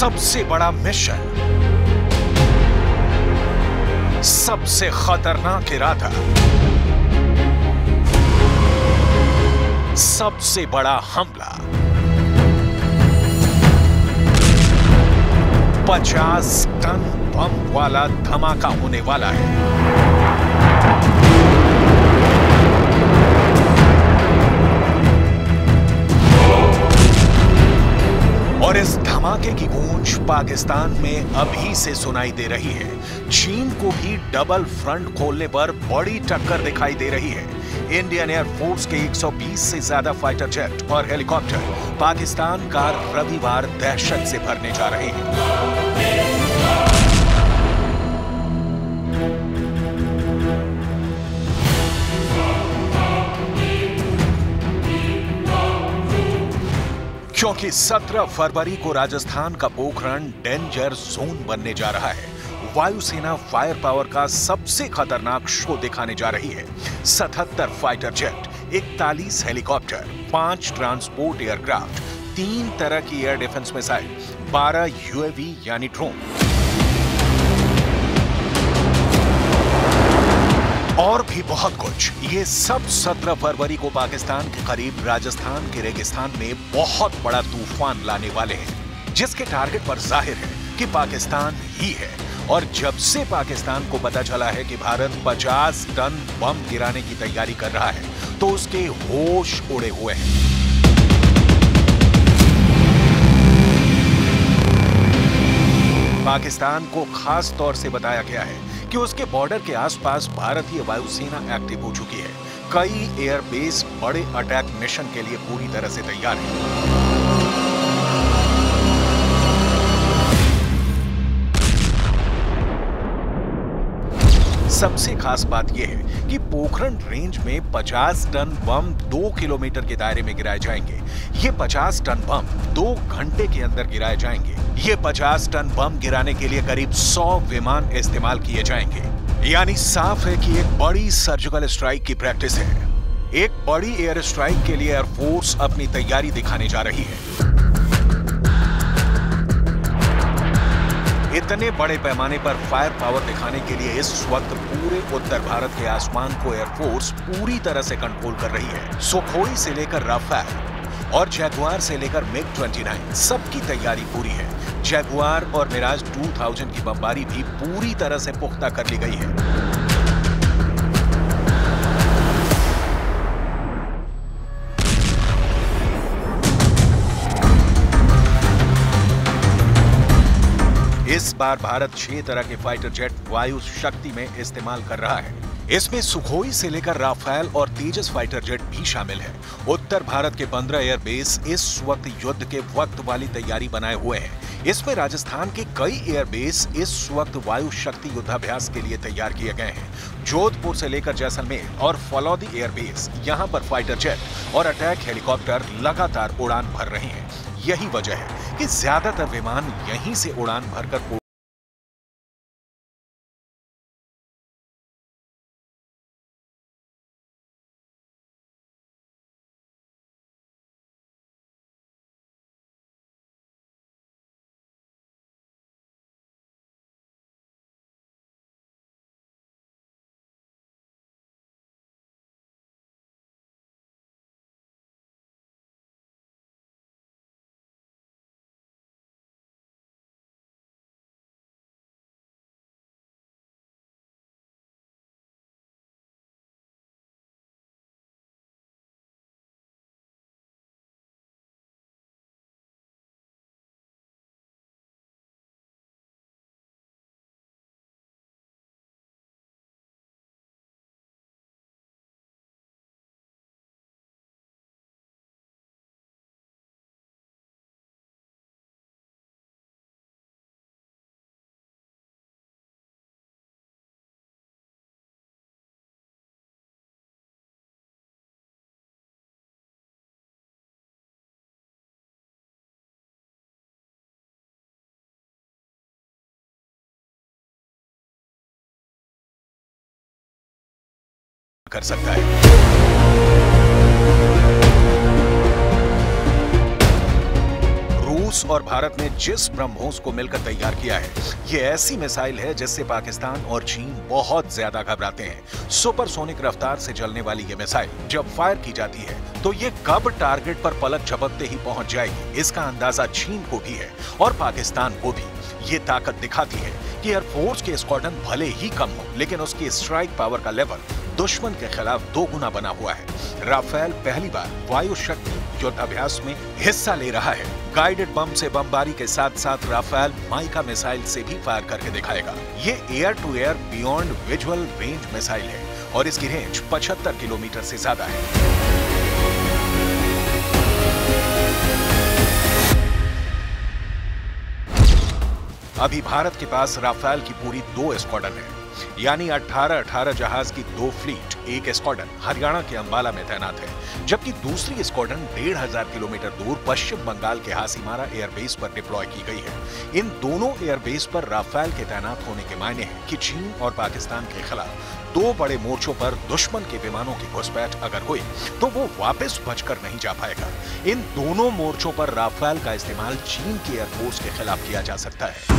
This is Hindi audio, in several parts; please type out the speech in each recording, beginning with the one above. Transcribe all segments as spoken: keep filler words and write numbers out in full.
सबसे बड़ा मिशन, सबसे खतरनाक इरादा, सबसे बड़ा हमला। पचास टन बम वाला धमाका होने वाला है। और इस धमाके की गूंज पाकिस्तान में अभी से सुनाई दे रही है। चीन को भी डबल फ्रंट खोलने पर बड़ी टक्कर दिखाई दे रही है। इंडियन एयरफोर्स के एक सौ बीस से ज्यादा फाइटर जेट और हेलीकॉप्टर पाकिस्तान का रविवार दहशत से भरने जा रहे हैं। क्योंकि सत्रह फरवरी को राजस्थान का पोखरण डेंजर जोन बनने जा रहा है। वायुसेना फायर पावर का सबसे खतरनाक शो दिखाने जा रही है। सतहत्तर फाइटर जेट, इकतालीस हेलीकॉप्टर, पांच ट्रांसपोर्ट एयरक्राफ्ट, तीन तरह की एयर डिफेंस मिसाइल, बारह यूएवी यानी ड्रोन और भी बहुत कुछ। ये सब सत्रह फरवरी को पाकिस्तान के करीब राजस्थान के रेगिस्तान में बहुत बड़ा तूफान लाने वाले हैं, जिसके टारगेट पर जाहिर है कि पाकिस्तान ही है। और जब से पाकिस्तान को पता चला है कि भारत पचास टन बम गिराने की तैयारी कर रहा है, तो उसके होश उड़े हुए हैं। पाकिस्तान को खास तौर से बताया गया है कि उसके बॉर्डर के आसपास भारतीय वायुसेना एक्टिव हो चुकी है। कई एयरबेस बड़े अटैक मिशन के लिए पूरी तरह से तैयार है। सबसे खास बात यह है कि पोखरण रेंज में पचास टन बम दो किलोमीटर के दायरे में गिराए जाएंगे। ये पचास टन बम दो घंटे के अंदर गिराए जाएंगे। ये पचास टन बम गिराने के लिए करीब सौ विमान इस्तेमाल किए जाएंगे। यानी साफ है कि एक बड़ी सर्जिकल स्ट्राइक की प्रैक्टिस है। एक बड़ी एयर स्ट्राइक के लिए एयरफोर्स अपनी तैयारी दिखाने जा रही है। इतने बड़े पैमाने पर फायर पावर दिखाने के लिए इस वक्त पूरे उत्तर भारत के आसमान को एयरफोर्स पूरी तरह से कंट्रोल कर रही है। सुखोई से लेकर राफेल और जैगुआर से लेकर मिग उनतीस सबकी तैयारी पूरी है। जैगुआर और मिराज दो हज़ार की बमबारी भी पूरी तरह से पुख्ता कर ली गई है। इस बार भारत छह तरह के फाइटर जेट वायु शक्ति में इस्तेमाल कर रहा है। इसमें सुखोई से लेकर राफेल और तेजस फाइटर जेट भी शामिल है। उत्तर भारत के पंद्रह एयरबेस इस वक्त युद्ध के वक्त वाली तैयारी बनाए हुए हैं। इसमें राजस्थान के कई एयरबेस इस वक्त वायु शक्ति युद्धाभ्यास के लिए तैयार किए गए हैं। जोधपुर से लेकर जैसलमेर और फलौदी एयरबेस, यहाँ पर फाइटर जेट और अटैक हेलीकॉप्टर लगातार उड़ान भर रहे हैं। यही वजह है कि ज्यादातर विमान यहीं से उड़ान भरकर कर सकता है। रूस और भारत ने जिस ब्रह्मोस को मिलकर तैयार किया है, ये ऐसी मिसाइल है जिससे पाकिस्तान और चीन बहुत ज्यादा घबराते हैं। सुपरसोनिक रफ्तार से चलने वाली ये मिसाइल जब फायर की जाती है तो ये कब टारगेट पर पलक झपकते ही पहुंच जाएगी, इसका अंदाजा चीन को भी है और पाकिस्तान को भी। ये ताकत दिखाती है कि एयरफोर्स के स्क्वाड्रन भले ही कम हो, लेकिन उसकी स्ट्राइक पावर का लेवल दुश्मन के खिलाफ दो गुना बना हुआ है। राफेल पहली बार वायु शक्ति युद्धाभ्यास में हिस्सा ले रहा है। गाइडेड बम से बमबारी के साथ साथ राफेल माइका मिसाइल से भी फायर करके दिखाएगा। ये air to air beyond visual range missile है और इसकी रेंज पचहत्तर किलोमीटर से ज्यादा है। अभी भारत के पास राफेल की पूरी दो स्क्वाड्रन है, यानी अठारह अठारह जहाज की दो फ्लीट। एक स्क्वाड्रन हरियाणा के अंबाला में तैनात है, जबकि दूसरी स्क्वाड्रन डेढ़ हजार किलोमीटर दूर पश्चिम बंगाल के हासीमारा एयरबेस पर डिप्लॉय की गई है। इन दोनों एयरबेस पर राफेल के तैनात होने के मायने हैं कि चीन और पाकिस्तान के खिलाफ दो बड़े मोर्चों पर दुश्मन के विमानों की घुसपैठ अगर हुई तो वो वापस बचकर नहीं जा पाएगा। इन दोनों मोर्चों पर राफेल का इस्तेमाल चीन के एयरफोर्स के खिलाफ किया जा सकता है।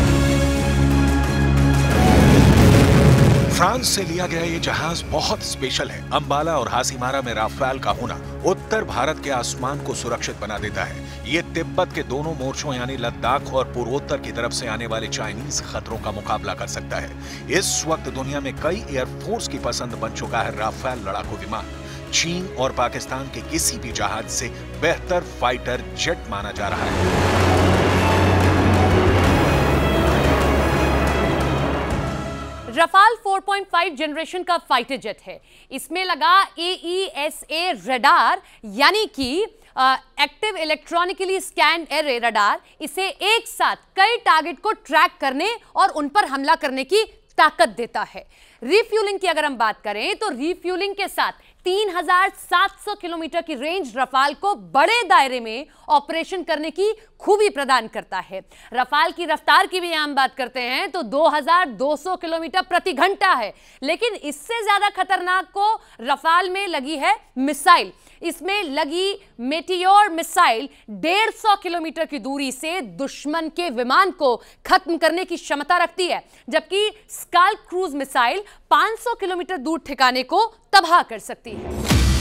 फ्रांस से लिया गया ये जहाज बहुत स्पेशल है। अंबाला और हासीमारा में राफेल का होना उत्तर भारत के आसमान को सुरक्षित बना देता है। ये तिब्बत के दोनों मोर्चों यानी लद्दाख और पूर्वोत्तर की तरफ से आने वाले चाइनीज खतरों का मुकाबला कर सकता है। इस वक्त दुनिया में कई एयरफोर्स की पसंद बन चुका है राफेल लड़ाकू विमान। चीन और पाकिस्तान के किसी भी जहाज से बेहतर फाइटर जेट माना जा रहा है। रफाल चार पॉइंट पाँच जनरेशन का फाइटर जेट है। इसमें लगा ए ई एस ए रडार यानी कि active electronically scan array radar. इसे एक साथ कई टारगेट को ट्रैक करने और उन पर हमला करने की ताकत देता है। रिफ्यूलिंग की अगर हम बात करें तो रिफ्यूलिंग के साथ तीन हज़ार सात सौ किलोमीटर की रेंज रफाल को बड़े दायरे में ऑपरेशन करने की खूबी प्रदान करता है। रफाल की रफ्तार की भी हम बात करते हैं तो दो हज़ार दो सौ किलोमीटर प्रति घंटा है, लेकिन इससे ज्यादा खतरनाक को रफाल में लगी है मिसाइल। इसमें लगी मेटियोर मिसाइल डेढ़ सौ किलोमीटर की दूरी से दुश्मन के विमान को खत्म करने की क्षमता रखती है, जबकि स्काल्प क्रूज मिसाइल पाँच सौ किलोमीटर दूर ठिकाने को तबाह कर सकती है।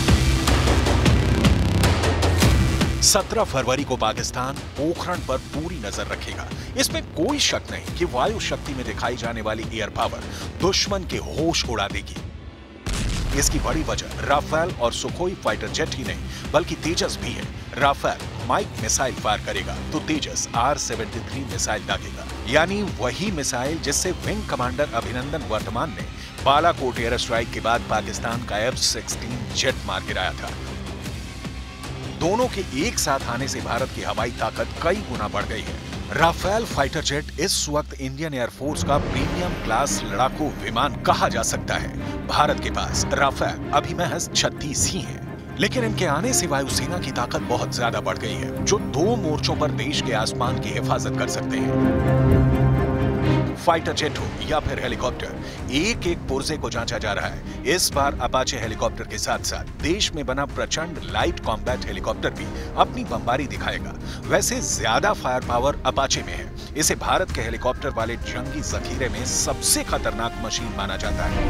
सत्रह फरवरी को पाकिस्तान पोखरण पर पूरी नजर रखेगा। इसमें कोई शक नहीं कि वायु शक्ति में दिखाई जाने वाली एयर पावर दुश्मन के होश उड़ा देगी। इसकी बड़ी वजह राफेल और सुखोई फाइटर जेट ही नहीं बल्कि तेजस भी है। राफेल माइक मिसाइल फायर करेगा तो Tejas R seventy three missile दागेगा, यानी वही मिसाइल जिससे विंग कमांडर अभिनंदन वर्तमान ने बालाकोट एयर स्ट्राइक के बाद पाकिस्तान का एफ सोलह जेट मार गिराया था। दोनों के एक साथ आने से भारत की हवाई ताकत कई गुना बढ़ गई है। राफेल फाइटर जेट इस वक्त इंडियन एयरफोर्स का प्रीमियम क्लास लड़ाकू विमान कहा जा सकता है। भारत के पास राफेल अभी महज छत्तीस ही हैं, लेकिन इनके आने से वायुसेना की ताकत बहुत ज्यादा बढ़ गई है, जो दो मोर्चों पर देश के आसमान की हिफाजत कर सकते हैं। फाइटर जेट हो या फिर हेलीकॉप्टर, एक एक पुर्जे को जांचा जा रहा है। इस बार अपाचे हेलीकॉप्टर के साथ साथ देश में बना प्रचंड लाइट कॉम्बैट हेलीकॉप्टर भी अपनी बमबारी दिखाएगा। वैसे ज्यादा फायर पावर अपाचे में है। इसे भारत के हेलीकॉप्टर वाले जंगी जखीरे में सबसे खतरनाक मशीन माना जाता है।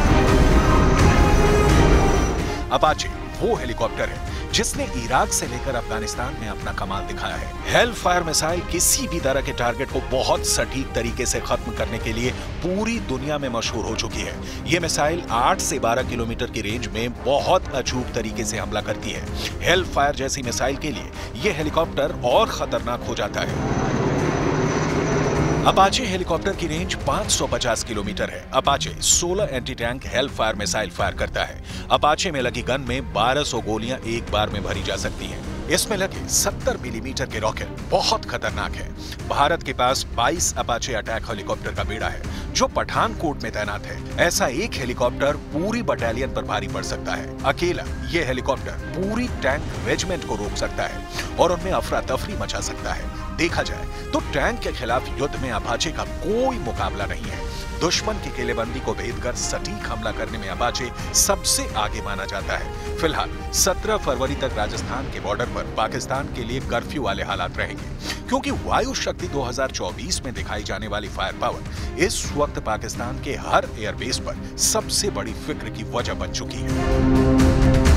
अपाचे वो हेलीकॉप्टर है जिसने इराक से लेकर अफगानिस्तान में अपना कमाल दिखाया है। हेल फायर मिसाइल किसी भी तरह के टारगेट को बहुत सटीक तरीके से खत्म करने के लिए पूरी दुनिया में मशहूर हो चुकी है। ये मिसाइल आठ से बारह किलोमीटर की रेंज में बहुत अचूक तरीके से हमला करती है। हेल फायर जैसी मिसाइल के लिए ये हेलीकॉप्टर और खतरनाक हो जाता है। अपाचे हेलीकॉप्टर की रेंज पाँच सौ पचास किलोमीटर है। अपाचे सोलह anti tank hellfire missile fire करता है। अपाचे में लगी गन में बारह सौ गोलियां एक बार में भरी जा सकती हैं। इसमें लगे सत्तर मिलीमीटर के रॉकेट बहुत खतरनाक है। भारत के पास बाईस अपाचे अटैक हेलीकॉप्टर का बेड़ा है जो पठानकोट में तैनात है। ऐसा एक हेलीकॉप्टर पूरी बटालियन पर भारी पड़ सकता है। अकेला ये हेलीकॉप्टर पूरी टैंक रेजिमेंट को रोक सकता है और उनमें अफरा तफरी मचा सकता है। देखा जाए तो टैंक के खिलाफ युद्ध में अपाचे का कोई मुकाबला नहीं है। दुश्मन की किलेबंदी को भेदकर सटीक हमला करने में अपाचे सबसे आगे माना जाता है। फिलहाल सत्रह फरवरी तक राजस्थान के बॉर्डर पर पाकिस्तान के लिए कर्फ्यू वाले हालात रहेंगे, क्योंकि वायु शक्ति दो हज़ार चौबीस में दिखाई जाने वाली फायर पावर इस वक्त पाकिस्तान के हर एयरबेस पर सबसे बड़ी फिक्र की वजह बन चुकी है।